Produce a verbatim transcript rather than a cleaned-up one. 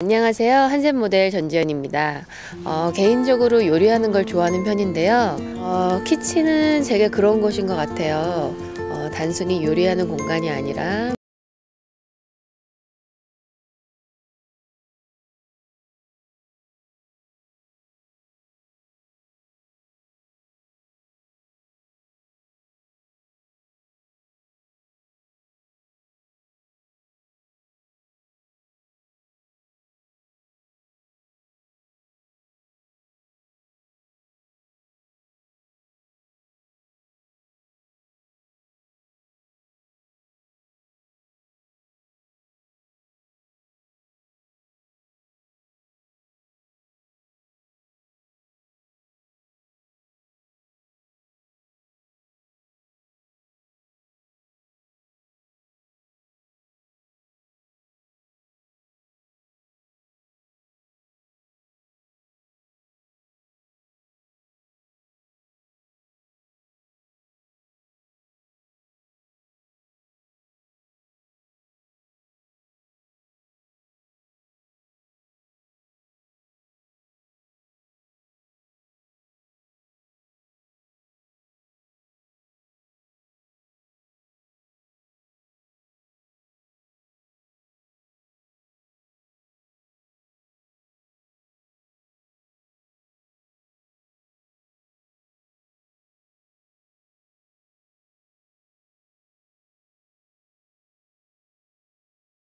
안녕하세요. 한샘 모델 전지현입니다. 어, 개인적으로 요리하는 걸 좋아하는 편인데요. 어, 키친은 제게 그런 곳인 것 같아요. 어, 단순히 요리하는 공간이 아니라